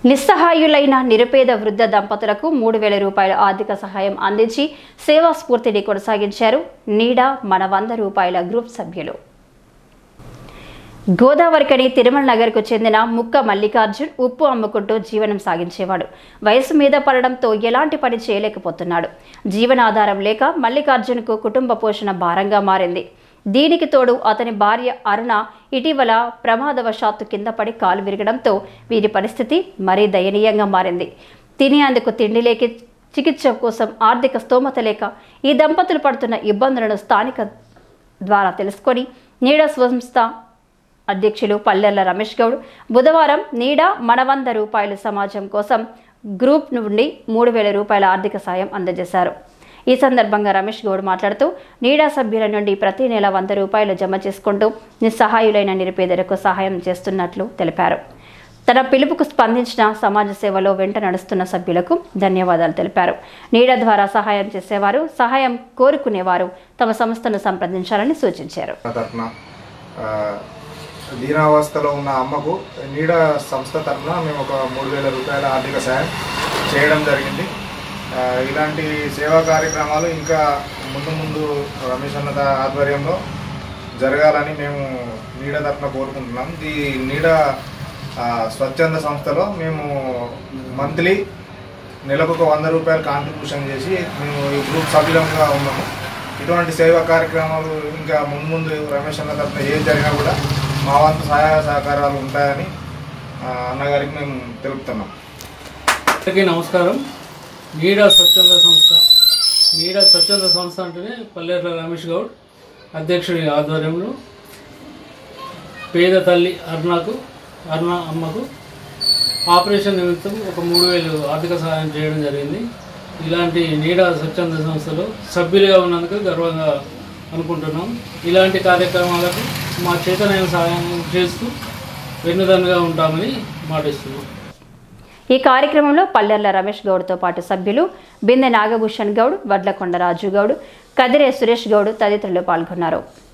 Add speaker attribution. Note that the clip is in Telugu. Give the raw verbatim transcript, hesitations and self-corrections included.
Speaker 1: నిస్సహాయులైన నిరుపేద వృద్ధ దంపతులకు మూడు వేల రూపాయల ఆర్థిక సహాయం అందించి సేవా స్ఫూర్తిని కొనసాగించారు నీడా మన వంద రూపాయల గ్రూప్ సభ్యులు. గోదావరికని తిరుమల నగర్కు చెందిన ముక్క మల్లికార్జున్ ఉప్పు అమ్ముకుంటూ జీవనం సాగించేవాడు. వయసు మీద పడడంతో ఎలాంటి పని చేయలేకపోతున్నాడు. జీవనాధారం లేక మల్లికార్జున్కు కుటుంబ పోషణ భారంగా మారింది. దీనికి తోడు అతని భార్య అరుణ ఇటీవల ప్రమాదవశాత్తు కింద పడి కాలు విరగడంతో వీరి పరిస్థితి మరీ దయనీయంగా మారింది. తినేందుకు తిండి లేక, చికిత్స కోసం ఆర్థిక స్తోమత లేక ఈ దంపతులు పడుతున్న ఇబ్బందులను స్థానిక ద్వారా తెలుసుకొని నీడా సంస్థ అధ్యక్షులు పల్లెర్ల రమేష్ గౌడ్ బుధవారం నీడా మన వంద రూపాయల సమాజం కోసం గ్రూప్ నుండి మూడు వేల రూపాయల ఆర్థిక సాయం అందజేశారు. ఈ సందర్భంగా రమేష్ గౌడ్ మాట్లాడుతూ నీడా సభ్యుల నుండి ప్రతి నెల వంద రూపాయలు జమ చేసుకుంటూ నిస్సహాయులైన నిరుపేదలకు సహాయం చేస్తున్నట్లు తెలిపారు. తన పిలుపుకు స్పందించిన సమాజ సేవలో వెంట నడుస్తున్న సభ్యులకు ధన్యవాదాలు తెలిపారు. నీడా ద్వారా సహాయం చేసేవారు, సహాయం కోరుకునేవారు తమ సంస్థను సంప్రదించాలని సూచించారు.
Speaker 2: దీనావస్థలో ఉన్న అమ్మకు నీడా సంస్థ తరఫున మేము ఒక మూడు వేల రూపాయల ఆర్థిక సాయం చేయడం జరిగింది. ఇలాంటి సేవా కార్యక్రమాలు ఇంకా ముందు ముందు రమేష్ అన్న ఆధ్వర్యంలో జరగాలని మేము నీడా తరఫున కోరుకుంటున్నాం. ఈ నీడా స్వచ్ఛంద సంస్థలో మేము మంత్లీ నెలకు ఒక వంద రూపాయలు కాంట్రిబ్యూషన్ చేసి మేము ఈ గ్రూప్ సభ్యులంగా ఉన్నాము. ఇటువంటి సేవా కార్యక్రమాలు ఇంకా ముందు ముందు రమేష్ అన్న తరఫున ఏం జరిగినా కూడా మా వంతు సహాయ సహకారాలు ఉంటాయని అన్నగారికి మేము తెలుపుతున్నాం.
Speaker 3: అందరికీ నమస్కారం. నీడా స్వచ్ఛంద సంస్థ నీడా స్వచ్ఛంద సంస్థ అంటేనే పల్లెర్ల రమేష్ గౌడ్ అధ్యక్షుడి ఆధ్వర్యంలో పేద తల్లి అరుణకు అరుణ అమ్మకు ఆపరేషన్ నిమిత్తం ఒక మూడు వేలు ఆర్థిక సహాయం చేయడం జరిగింది. ఇలాంటి నీడా స్వచ్ఛంద సంస్థలో సభ్యులుగా ఉన్నందుకు గర్వంగా అనుకుంటున్నాం. ఇలాంటి కార్యక్రమాలకు మా చేతనైన సహాయం చేస్తూ వెన్నుదన్నుగా ఉంటామని మాటిస్తున్నాం.
Speaker 1: ఈ కార్యక్రమంలో పల్లెర్ల రమేష్ గౌడ్తో పాటు సభ్యులు బిందె నాగభూషణ్ గౌడ్, వడ్లకొండ రాజు గౌడ్, కదిరే సురేష్ గౌడ్ తదితరులు పాల్గొన్నారు.